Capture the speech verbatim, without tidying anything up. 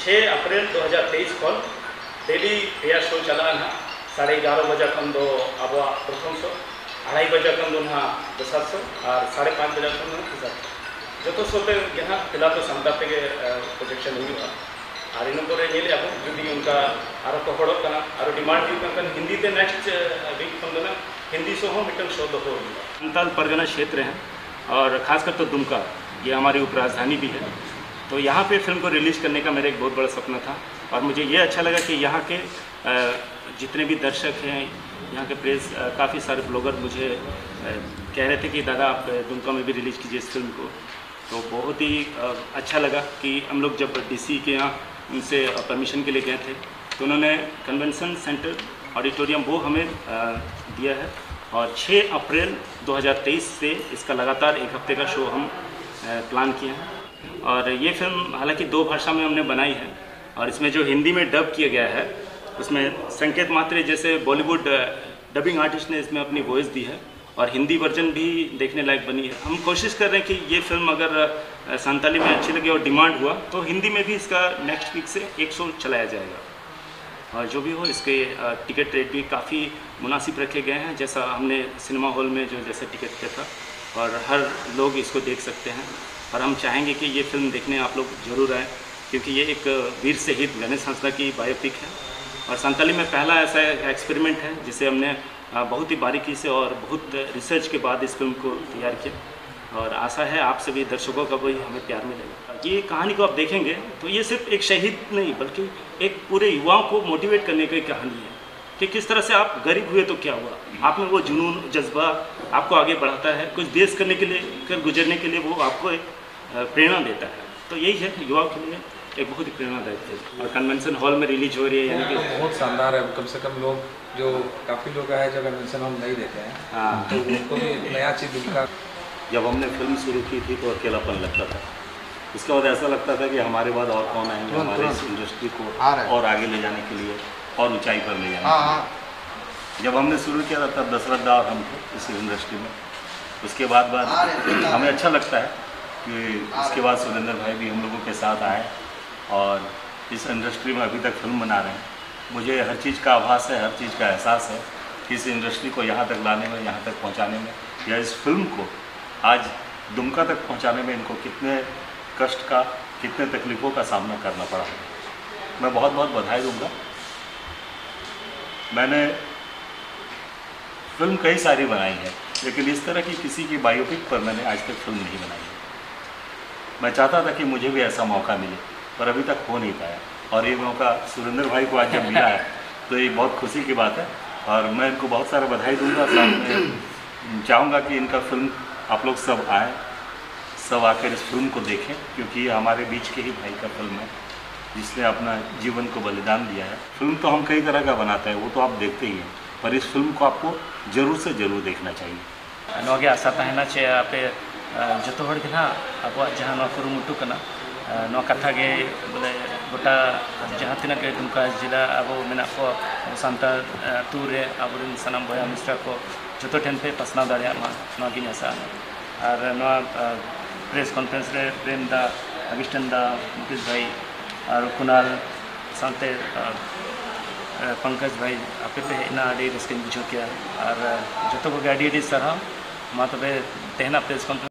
छह अप्रैल दो हज़ार तेईस खन डेली रिया शो चला ना साढ़े ग्यारह बजे खन दो अब प्रथम शो अढ़ाई बजे खन दो ना दसार शो और साढ़े पाँच बजे खन दो तीसरा जो शो पे यहाँ फिलहाल तो सामता पे प्रोजेक्शन हुआ और इन पर जुदी उनका आरो को हड़ों और डिमांड हिंदी ते नेक्स्ट वीक खन दो हिंदी शो हो मिटन शो दो संताल परगना क्षेत्र हैं और ख़ासकर तो दुमका ये हमारी उपराजधानी भी है। तो यहाँ पे फिल्म को रिलीज़ करने का मेरा एक बहुत बड़ा सपना था और मुझे ये अच्छा लगा कि यहाँ के जितने भी दर्शक हैं, यहाँ के प्रेस, काफ़ी सारे ब्लॉगर मुझे कह रहे थे कि दादा आप दुमका में भी रिलीज़ कीजिए इस फिल्म को। तो बहुत ही अच्छा लगा कि हम लोग जब डीसी के यहाँ उनसे परमिशन के लिए गए थे तो उन्होंने कन्वेंशन सेंटर ऑडिटोरियम वो हमें दिया है और छह अप्रैल दो हज़ार तेईस से इसका लगातार एक हफ्ते का शो हम प्लान किए हैं। और ये फिल्म हालांकि दो भाषा में हमने बनाई है और इसमें जो हिंदी में डब किया गया है उसमें संकेत मात्रे जैसे बॉलीवुड डबिंग आर्टिस्ट ने इसमें अपनी वॉइस दी है और हिंदी वर्जन भी देखने लायक बनी है। हम कोशिश कर रहे हैं कि ये फिल्म अगर संताली में अच्छी लगी और डिमांड हुआ तो हिंदी में भी इसका नेक्स्ट वीक से एक शो चलाया जाएगा। और जो भी हो इसके टिकट रेट भी काफ़ी मुनासिब रखे गए हैं, जैसा हमने सिनेमा हॉल में जो जैसे टिकट किया था, और हर लोग इसको देख सकते हैं। और हम चाहेंगे कि ये फिल्म देखने आप लोग ज़रूर आएँ क्योंकि ये एक वीर शहीद गणेश हंसदा की बायोपिक है और संताली में पहला ऐसा एक्सपेरिमेंट है जिसे हमने बहुत ही बारीकी से और बहुत रिसर्च के बाद इस फिल्म को तैयार किया और आशा है आप सभी दर्शकों का भी हमें प्यार मिलेगा। ये कहानी को आप देखेंगे तो ये सिर्फ एक शहीद नहीं बल्कि एक पूरे युवाओं को मोटिवेट करने की कहानी है कि किस तरह से आप गरीब हुए तो क्या हुआ, आप में वो जुनून जज्बा आपको आगे बढ़ाता है, कुछ देश करने के लिए कर गुजरने के लिए वो आपको एक प्रेरणा देता है। तो यही है युवाओं के लिए एक बहुत ही प्रेरणादायक है और कन्वेंशन हॉल में रिलीज हो रही है यानी कि तो बहुत शानदार है। कम से कम लोग जो काफ़ी लोग हैं जो कन्वेंशन हॉल नहीं देते हैं, हाँ तो उनको भी नया चीज़ दिखा। जब हमने फिल्म शुरू की थी तो अकेलापन लगता था, उसके बाद ऐसा लगता था कि हमारे बाद और कौन आएंगे हमारे इस इंडस्ट्री को और आगे ले जाने के लिए और ऊंचाई पर ले जाने के लिए। जब हमने शुरू किया था तब दशरथ दा और हम थे इस इंडस्ट्री में। उसके बाद बाद हमें अच्छा लगता है कि उसके बाद सुरेंद्र भाई भी हम लोगों के साथ आए और इस इंडस्ट्री में अभी तक फिल्म बना रहे हैं। मुझे हर चीज़ का आभास है, हर चीज़ का एहसास है कि इस इंडस्ट्री को यहाँ तक लाने में, यहाँ तक पहुँचाने में या इस फिल्म को आज दुमका तक पहुँचाने में इनको कितने कष्ट का, कितने तकलीफ़ों का सामना करना पड़ा है। मैं बहुत बहुत बधाई दूंगा। मैंने फिल्म कई सारी बनाई है लेकिन इस तरह की किसी की बायोपिक पर मैंने आज तक फिल्म नहीं बनाई है। मैं चाहता था कि मुझे भी ऐसा मौका मिले पर अभी तक हो नहीं पाया और ये मौका सुरेंद्र भाई को आज जब मिला है तो ये बहुत खुशी की बात है और मैं इनको बहुत सारा बधाई दूंगा। साथ में चाहूँगा कि इनका फिल्म आप लोग सब आए, सब आकर इस फिल्म को देखें क्योंकि ये हमारे बीच के ही भाई का फिल्म है जिसने अपना जीवन को बलिदान दिया है। फिल्म तो हम कई तरह का बनाते हैं, वो तो आप देखते ही हैं, पर इस फिल्म को आपको ज़रूर से ज़रूर देखना चाहिए। नोगे आशा तहना चे आपे जो हड़ के ना अब जहाँ कुरुमुटु कना नो कथा के बोले गोटा जहाँ तीना के दुमका जिला अब मेना को सानताल टूर रे अब सनाम बया मिस्टर को जो ठेन पे पसना दाड़िया मा नोगी आशा और नो प्रेस कॉन्फ्रेंस रे प्रेम दा अगिस्टन दा मुकेश भाई और कुणाल सानते पंकज भाई आपे पे इना आड़ी रस्किन बुझो किया और जो को गाड़ी डी सर मा तबे तेहना प्रेस कॉन्फ्रेंस